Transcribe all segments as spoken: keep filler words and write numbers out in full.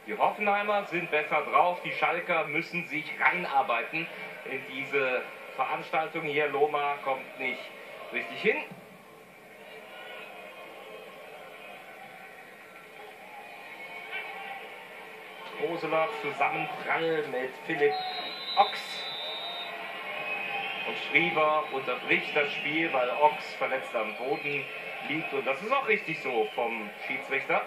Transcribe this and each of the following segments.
Die Hoffenheimer sind besser drauf, die Schalker müssen sich reinarbeiten in diese Veranstaltung. Hier, Lohmar kommt nicht richtig hin. Koseler Zusammenprall mit Philipp Ochs. Und Schriever unterbricht das Spiel, weil Ochs verletzt am Boden liegt. Und das ist auch richtig so vom Schiedsrichter.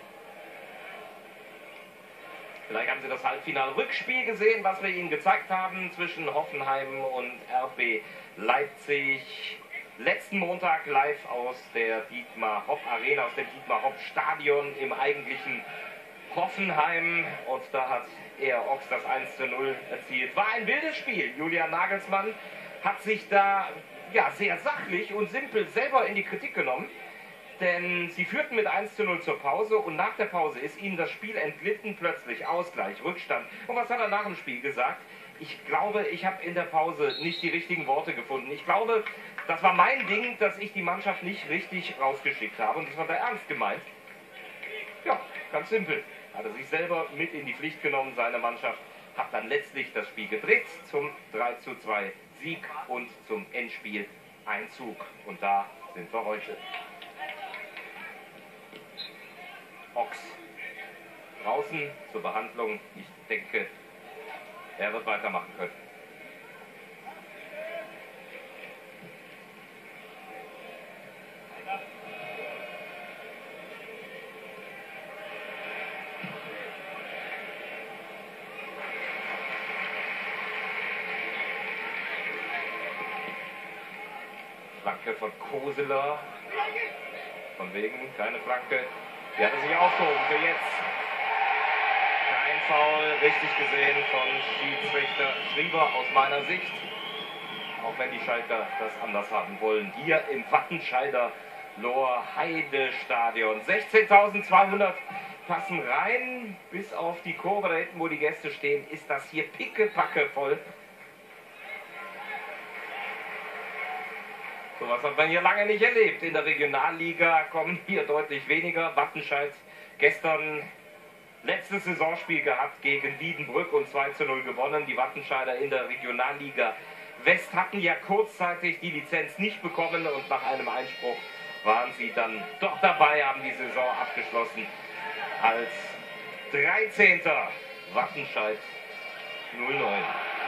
Vielleicht haben Sie das Halbfinale-Rückspiel gesehen, was wir Ihnen gezeigt haben zwischen Hoffenheim und R B Leipzig. Letzten Montag live aus der Dietmar-Hopp-Arena, aus dem Dietmar-Hopp-Stadion im eigentlichen Hoffenheim. Und da hat er Ochs das eins zu null erzielt. War ein wildes Spiel. Julian Nagelsmann hat sich da ja, sehr sachlich und simpel selber in die Kritik genommen. Denn sie führten mit eins zu null zur Pause und nach der Pause ist ihnen das Spiel entglitten, plötzlich Ausgleich, Rückstand. Und was hat er nach dem Spiel gesagt? Ich glaube, ich habe in der Pause nicht die richtigen Worte gefunden. Ich glaube, das war mein Ding, dass ich die Mannschaft nicht richtig rausgeschickt habe. Und das war der ernst gemeint. Ja, ganz simpel. Hat er sich selber mit in die Pflicht genommen. Seine Mannschaft hat dann letztlich das Spiel gedreht zum drei zu zwei Sieg und zum Endspiel Einzug. Und da sind wir heute. Ochs draußen zur Behandlung. Ich denke, er wird weitermachen können. Flanke von Koseler. Von wegen keine Flanke. Die hat er sich aufgehoben für jetzt. Kein Foul, richtig gesehen von Schiedsrichter Schriever aus meiner Sicht. Auch wenn die Schalker das anders haben wollen. Hier im Wattenscheider Lohr-Heide-Stadion. sechzehntausendzweihundert passen rein. Bis auf die Kurve da hinten, wo die Gäste stehen, ist das hier pickepacke voll. So was hat man hier lange nicht erlebt. In der Regionalliga kommen hier deutlich weniger. Wattenscheid gestern letztes Saisonspiel gehabt gegen Wiedenbrück und zwei zu null gewonnen. Die Wattenscheider in der Regionalliga West hatten ja kurzzeitig die Lizenz nicht bekommen und nach einem Einspruch waren sie dann doch dabei, haben die Saison abgeschlossen als dreizehnter Wattenscheid null neun.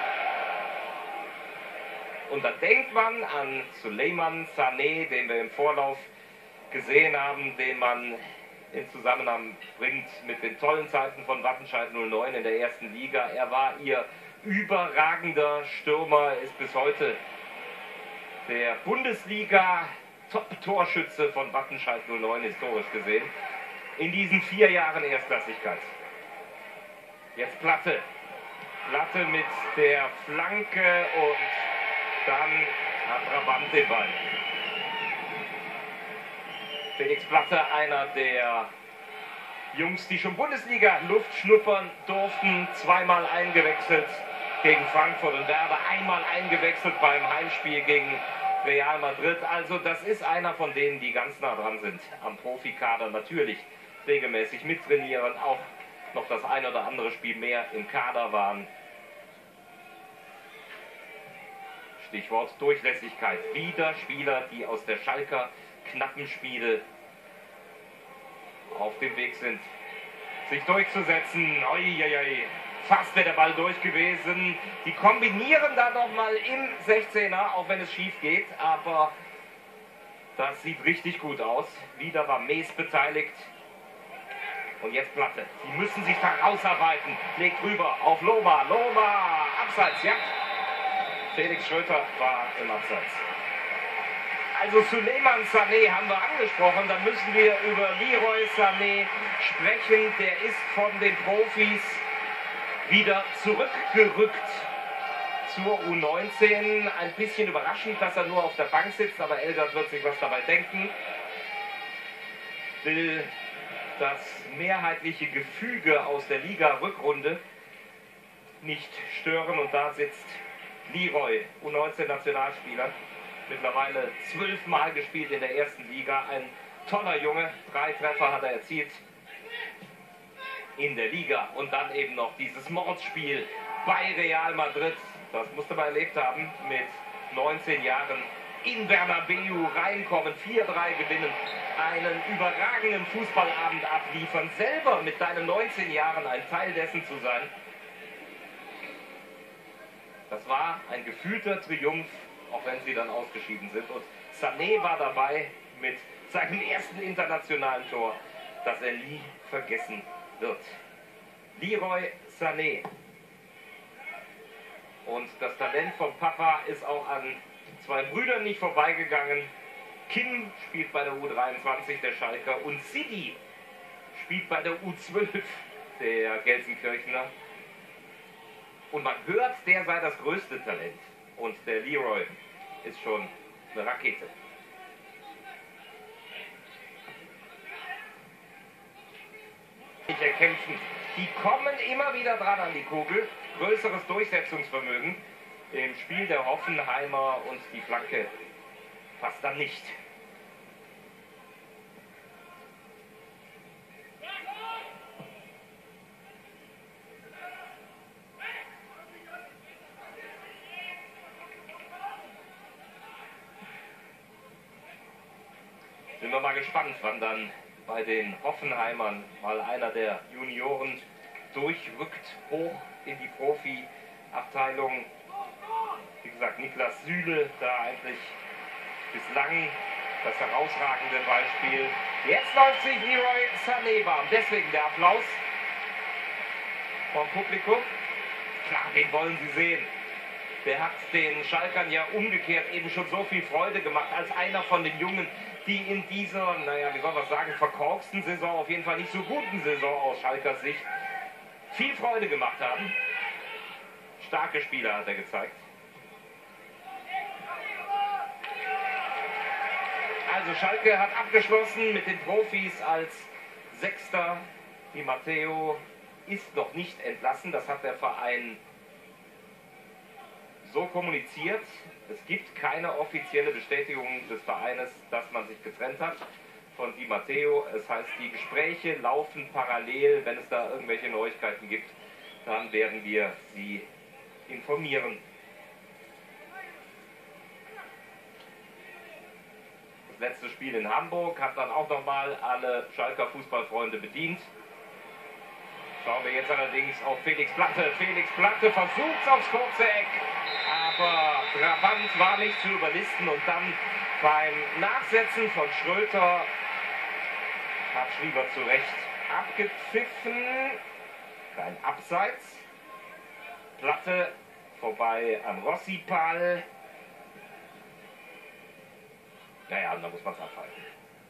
Und da denkt man an Suleiman Sané, den wir im Vorlauf gesehen haben, den man in Zusammenhang bringt mit den tollen Zeiten von Wattenscheid null neun in der ersten Liga. Er war ihr überragender Stürmer, ist bis heute der Bundesliga-Top-Torschütze von Wattenscheid null neun, historisch gesehen, in diesen vier Jahren Erstklassigkeit. Jetzt Platte. Platte mit der Flanke und dann hat Brabant den Ball. Felix Platte, einer der Jungs, die schon Bundesliga-Luft schnuppern durften, zweimal eingewechselt gegen Frankfurt und Werder, einmal eingewechselt beim Heimspiel gegen Real Madrid. Also das ist einer von denen, die ganz nah dran sind am Profikader, natürlich regelmäßig mittrainieren, auch noch das ein oder andere Spiel mehr im Kader waren. Stichwort Durchlässigkeit. Wieder Spieler, die aus der Schalker Knappenspiele auf dem Weg sind, sich durchzusetzen. Uiuiui. Fast wäre der Ball durch gewesen. Die kombinieren da nochmal im sechzehner, auch wenn es schief geht. Aber das sieht richtig gut aus. Wieder war Mees beteiligt. Und jetzt Platte. Die müssen sich da rausarbeiten. Legt rüber auf Lohmar. Lohmar, abseits, ja. Felix Schröter war im Abseits. Also Suleiman Sané haben wir angesprochen. Dann müssen wir über Leroy Sané sprechen. Der ist von den Profis wieder zurückgerückt zur U neunzehn. Ein bisschen überraschend, dass er nur auf der Bank sitzt. Aber Elgert wird sich was dabei denken. Will das mehrheitliche Gefüge aus der Liga-Rückrunde nicht stören. Und da sitzt Leroy, U neunzehn-Nationalspieler, mittlerweile zwölfmal gespielt in der ersten Liga. Ein toller Junge, drei Treffer hat er erzielt. in der Liga. Und dann eben noch dieses Mordsspiel bei Real Madrid. Das musste man erlebt haben, mit neunzehn Jahren in Bernabeu reinkommen, vier drei gewinnen, einen überragenden Fußballabend abliefern, selber mit deinen neunzehn Jahren ein Teil dessen zu sein. Das war ein gefühlter Triumph, auch wenn sie dann ausgeschieden sind. Und Sané war dabei mit seinem ersten internationalen Tor, das er nie vergessen wird. Leroy Sané. Und das Talent von Papa ist auch an zwei Brüdern nicht vorbeigegangen. Kim spielt bei der U dreiundzwanzig der Schalker und Sidi spielt bei der U zwölf der Gelsenkirchener. Und man hört, der sei das größte Talent. Und der Leroy ist schon eine Rakete. Erkämpfen. Die kommen immer wieder dran an die Kugel. Größeres Durchsetzungsvermögen im Spiel der Hoffenheimer und die Flanke passt dann nicht. Sind wir mal gespannt, wann dann bei den Hoffenheimern mal einer der Junioren durchrückt hoch in die Profi-Abteilung. Wie gesagt, Niklas Süle da eigentlich bislang das herausragende Beispiel. Jetzt läuft sich Leroy Sané warm. Deswegen der Applaus vom Publikum. Klar, den wollen Sie sehen. Der hat den Schalkern ja umgekehrt eben schon so viel Freude gemacht, als einer von den Jungen, die in dieser, naja, wie soll man sagen, verkorksten Saison, auf jeden Fall nicht so guten Saison aus Schalkers Sicht, viel Freude gemacht haben. Starke Spieler hat er gezeigt. Also Schalke hat abgeschlossen mit den Profis als Sechster. Di Matteo ist noch nicht entlassen, das hat der Verein so kommuniziert. Es gibt keine offizielle Bestätigung des Vereines, dass man sich getrennt hat von Di Matteo. Es heißt, die Gespräche laufen parallel. Wenn es da irgendwelche Neuigkeiten gibt, dann werden wir Sie informieren. Das letzte Spiel in Hamburg hat dann auch nochmal alle Schalker Fußballfreunde bedient. Schauen wir jetzt allerdings auf Felix Platte. Felix Platte versucht aufs kurze Eck, aber Brabant war nicht zu überlisten. Und dann beim Nachsetzen von Schröter hat Schriever zu Recht abgepfiffen. Kein Abseits. Platte vorbei an Rossipal. Naja, da muss man es abhalten.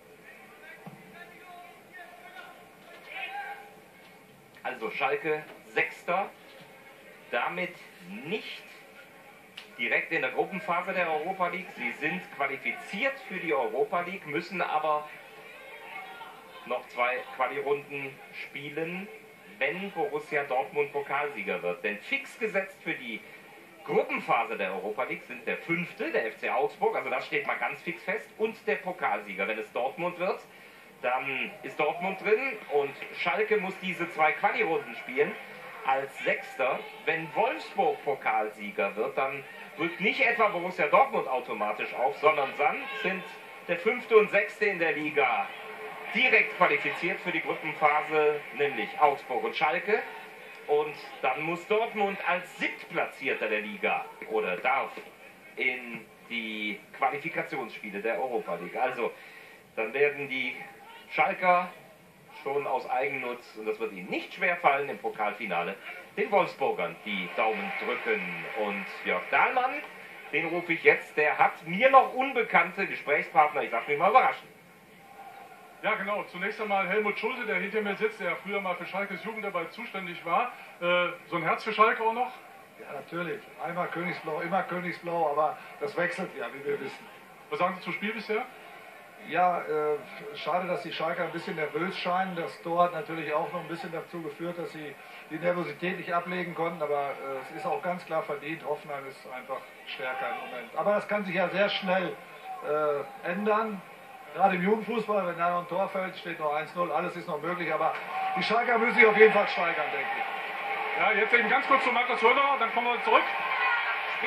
Also Schalke Sechster, damit nicht direkt in der Gruppenphase der Europa League. Sie sind qualifiziert für die Europa League, müssen aber noch zwei Quali-Runden spielen, wenn Borussia Dortmund Pokalsieger wird. Denn fix gesetzt für die Gruppenphase der Europa League sind der Fünfte, der F C Augsburg, also das steht mal ganz fix fest, und der Pokalsieger. Wenn es Dortmund wird, dann ist Dortmund drin und Schalke muss diese zwei Quali-Runden spielen als Sechster. Wenn Wolfsburg Pokalsieger wird, dann rückt nicht etwa Borussia Dortmund automatisch auf, sondern dann sind der Fünfte und Sechste in der Liga direkt qualifiziert für die Gruppenphase, nämlich Augsburg und Schalke. Und dann muss Dortmund als Siebtplatzierter der Liga oder darf in die Qualifikationsspiele der Europa League. Also dann werden die Schalker schon aus Eigennutz, und das wird ihnen nicht schwer fallen, im Pokalfinale den Wolfsburgern die Daumen drücken. Und Jörg Dahlmann, den rufe ich jetzt, der hat mir noch unbekannte Gesprächspartner, ich darf mich mal überraschen. Ja genau, zunächst einmal Helmut Schulte, der hinter mir sitzt, der früher mal für Schalkes Jugendarbeit zuständig war. Äh, so ein Herz für Schalke auch noch? Ja natürlich, einmal Königsblau, immer Königsblau, aber das wechselt ja, wie wir wissen. Was sagen Sie zum Spiel bisher? Ja, äh, schade, dass die Schalker ein bisschen nervös scheinen. Das Tor hat natürlich auch noch ein bisschen dazu geführt, dass sie die Nervosität nicht ablegen konnten. Aber äh, es ist auch ganz klar verdient. Hoffenheim ist einfach stärker im Moment. Aber das kann sich ja sehr schnell äh, ändern. Gerade im Jugendfußball, wenn da noch ein Tor fällt, steht noch eins null, alles ist noch möglich, aber die Schalker müssen sich auf jeden Fall steigern, denke ich. Ja, jetzt eben ganz kurz zu Markus Höhner, dann kommen wir zurück. Spiel!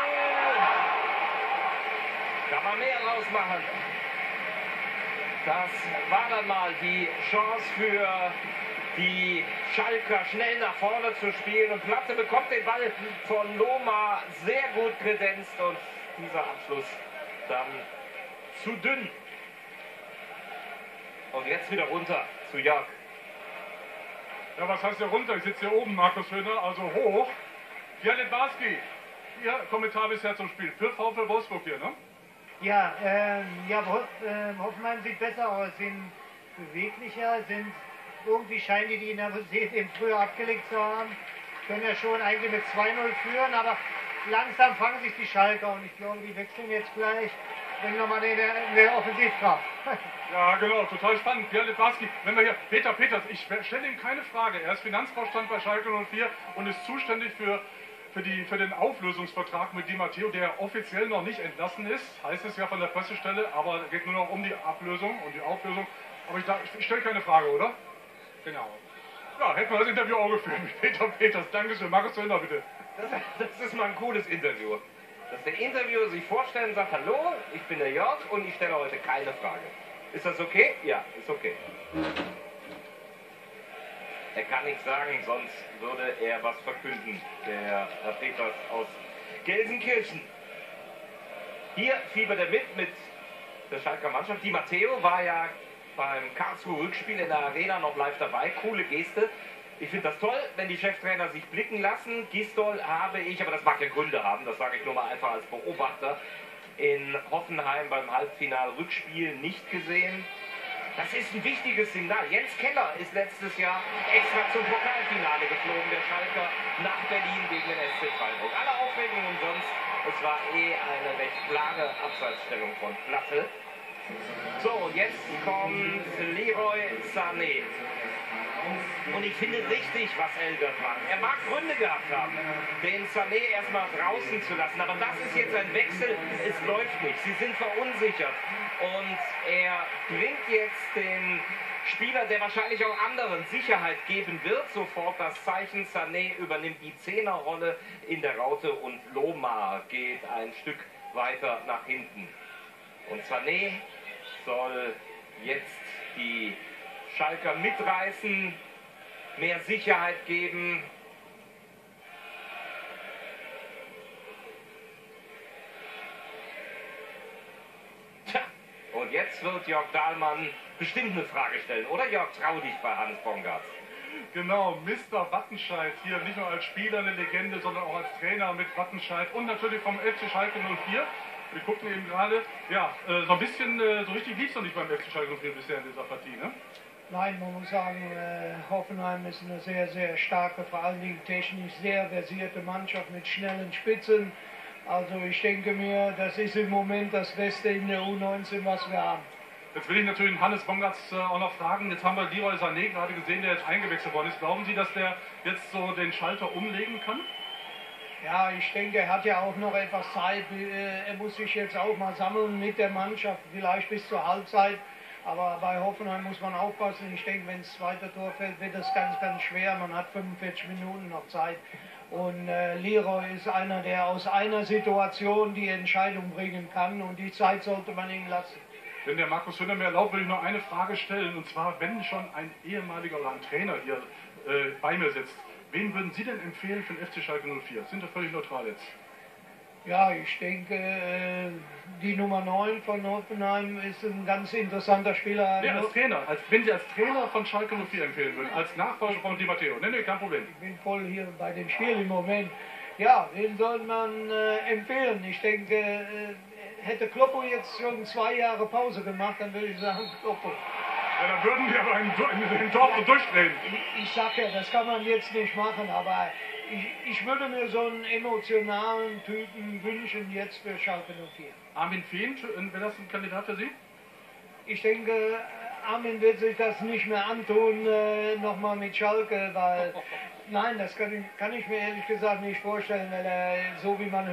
Kann man mehr rausmachen. Das war dann mal die Chance für die Schalker, schnell nach vorne zu spielen. Und Platte bekommt den Ball von Lohmar sehr gut kredenzt und dieser Abschluss dann zu dünn. Und jetzt wieder runter zu Jörg. Ja, was heißt hier runter? Ich sitze hier oben, Markus Höhner, also hoch. Janet Barski, Ihr Kommentar bisher zum Spiel. Für VfL Wolfsburg hier, ne? Ja, ähm, ja, äh, Hoffenheim sieht besser aus, sind beweglicher, sind irgendwie scheinen die die Nervosität eben früher abgelegt zu haben. Können ja schon eigentlich mit zwei null führen, aber langsam fangen sich die Schalker und ich glaube, die wechseln jetzt gleich. Bringen nochmal den in der Offensivkraft. Ja, genau, total spannend. Pierre Litbarski, wenn wir hier, Peter Peters, ich stelle ihm keine Frage. Er ist Finanzvorstand bei Schalke null vier und ist zuständig für, für, die, für den Auflösungsvertrag mit Di Matteo, der offiziell noch nicht entlassen ist. Heißt es ja von der Pressestelle, aber es geht nur noch um die Ablösung und die Auflösung. Aber ich, ich stelle keine Frage, oder? Genau. Ja, hätten wir das Interview auch geführt mit Peter Peters. Dankeschön. Markus Höhner, bitte. Das, das ist mal ein cooles Interview. Dass der Interviewer sich vorstellt und sagt, hallo, ich bin der Jörg und ich stelle heute keine Frage. Ist das okay? Ja, ist okay. Er kann nichts sagen, sonst würde er was verkünden, der Herr Peters aus Gelsenkirchen. Hier fiebert er mit mit der Schalker Mannschaft. Di Matteo war ja beim Karlsruhe Rückspiel in der Arena noch live dabei. Coole Geste. Ich finde das toll, wenn die Cheftrainer sich blicken lassen. Gistol habe ich, aber das mag ja Gründe haben, das sage ich nur mal einfach als Beobachter, in Hoffenheim beim Halbfinal-Rückspiel nicht gesehen. Das ist ein wichtiges Signal. Jens Keller ist letztes Jahr extra zum Pokalfinale geflogen, der Schalker, nach Berlin gegen den S C Freiburg. Alle Aufregung umsonst. Es war eh eine recht klare Abseitsstellung von Platte. So, und jetzt kommt Leroy Sané. Und ich finde richtig, was Elgert macht. Er mag Gründe gehabt haben, den Sané erstmal draußen zu lassen. Aber das ist jetzt ein Wechsel, es läuft nicht. Sie sind verunsichert. Und er bringt jetzt den Spieler, der wahrscheinlich auch anderen Sicherheit geben wird, sofort das Zeichen. Sané übernimmt die Zehnerrolle in der Raute und Lohmar geht ein Stück weiter nach hinten. Und Sané soll jetzt die Schalker mitreißen, mehr Sicherheit geben. Tja, und jetzt wird Jörg Dahlmann bestimmt eine Frage stellen, oder Jörg, trau dich bei Hannes Bongartz. Genau, Mister Wattenscheid hier nicht nur als Spieler eine Legende, sondern auch als Trainer mit Wattenscheid und natürlich vom F C Schalke null vier. Wir gucken eben gerade, ja, so ein bisschen, so richtig lief es noch nicht beim F C Schalke null vier bisher in dieser Partie, ne? Nein, man muss sagen, äh, Hoffenheim ist eine sehr, sehr starke, vor allen Dingen technisch sehr versierte Mannschaft mit schnellen Spitzen. Also ich denke mir, das ist im Moment das Beste in der U neunzehn, was wir haben. Jetzt will ich natürlich Hannes Bongartz äh, auch noch fragen, jetzt haben wir Leroy Sané gerade gesehen, der jetzt eingewechselt worden ist. Glauben Sie, dass der jetzt so den Schalter umlegen kann? Ja, ich denke, er hat ja auch noch etwas Zeit. Er muss sich jetzt auch mal sammeln mit der Mannschaft, vielleicht bis zur Halbzeit. Aber bei Hoffenheim muss man aufpassen. Ich denke, wenn das zweite Tor fällt, wird das ganz, ganz schwer. Man hat fünfundvierzig Minuten noch Zeit. Und äh, Leroy ist einer, der aus einer Situation die Entscheidung bringen kann. Und die Zeit sollte man ihm lassen. Wenn der Markus Höhner mir erlaubt, würde ich noch eine Frage stellen. Und zwar, wenn schon ein ehemaliger oder ein Trainer hier äh, bei mir sitzt, wen würden Sie denn empfehlen für den F C Schalke null vier? Sind doch völlig neutral jetzt. Ja, ich denke, äh, die Nummer neun von Hoffenheim ist ein ganz interessanter Spieler. Ja, als Trainer. Als, wenn Sie als Trainer von Schalke null vier empfehlen würden, als Nachfolger von Di Matteo. Nee, nee, kein Problem. Ich bin voll hier bei dem Spiel im Moment. Ja, den soll man äh, empfehlen. Ich denke, äh, hätte Kloppo jetzt schon zwei Jahre Pause gemacht, dann würde ich sagen, Kloppo. Ja, dann würden wir aber in Dortmund durchdrehen. Ich, ich sag ja, das kann man jetzt nicht machen, aber ich, ich würde mir so einen emotionalen Typen wünschen jetzt für Schalke null vier. Armin Fehn, wäre das ein Kandidat für Sie? Ich denke, Armin wird sich das nicht mehr antun, äh, nochmal mit Schalke, weil, nein, das kann ich, kann ich mir ehrlich gesagt nicht vorstellen, weil er, so wie man